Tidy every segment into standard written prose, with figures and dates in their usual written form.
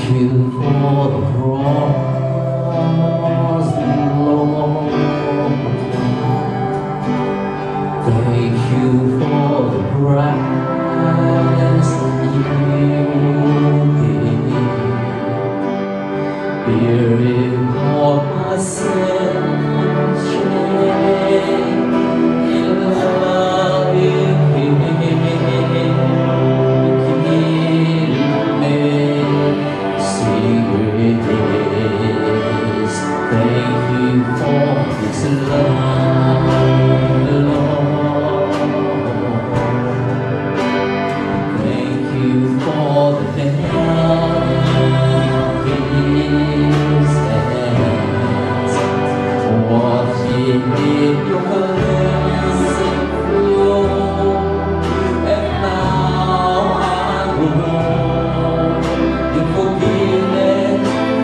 you for the cross, Lord. Thank you for the price you paid. Bearing all my sins, shame, and loving secret days. Thank you for this love, Lord. Thank you for the days and watching in your cleansing flow. And now I know you forgive and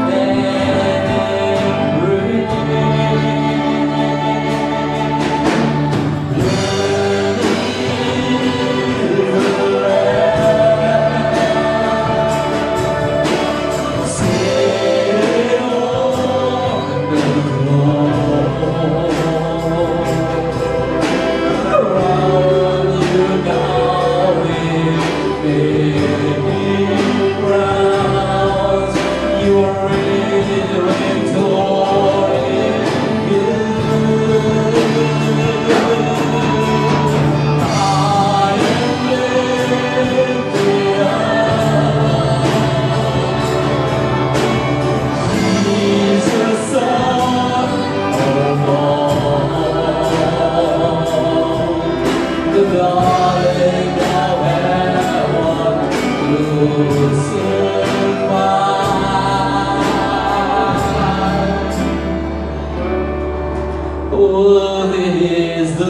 worthy is the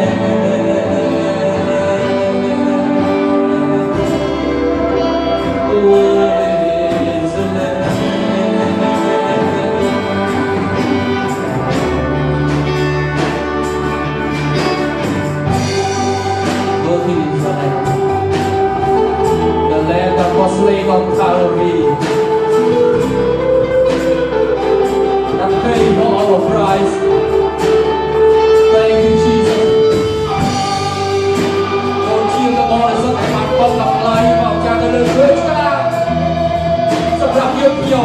Lamb, worthy is the Lamb. Worthy is the Lamb, the Lamb that was slain on Calvary, that paid for our price. Thank you, Jesus. Con chiên các con là rất mạnh con gặp lại vào cha đã lên với chúng ta. Rất là yêu nhiều.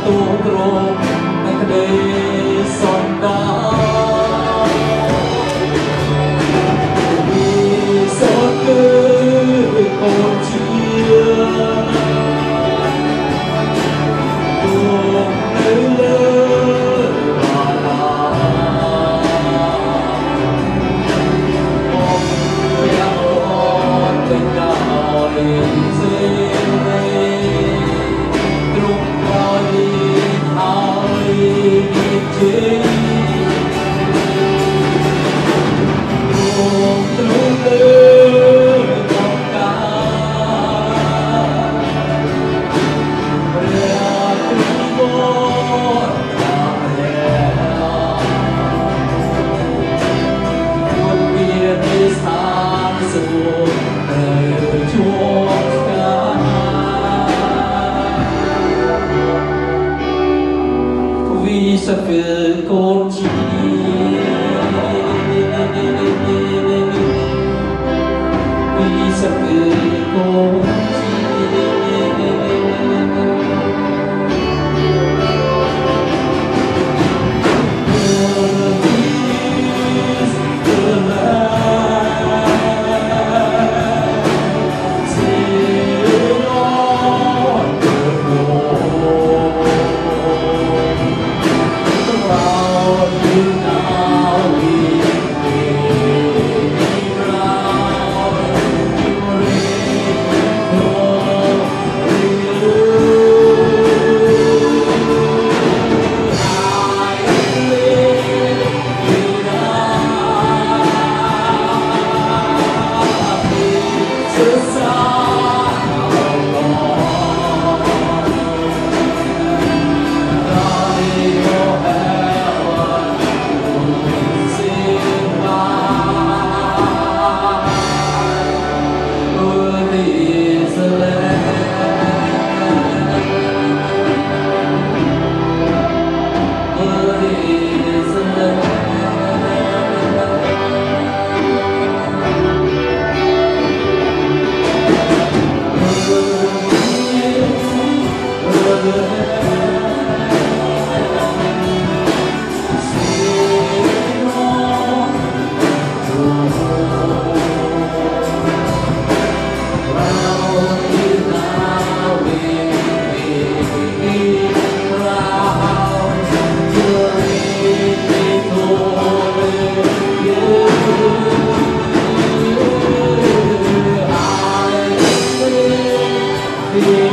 ตูตรงในทะเลสอนดาวมีสดคือคนเชียร์ตัวเลือมาลาออกเพียงอ่อนเป็นดาวเสียตรงรอยหายเจ็บรวมตรงเลือต้องการเรียกถึงบนทางแล้วคนเวียนในสถานสูงเอ่ยช่วงกันvì sẽ về con chi vì sẽ về con Yeah.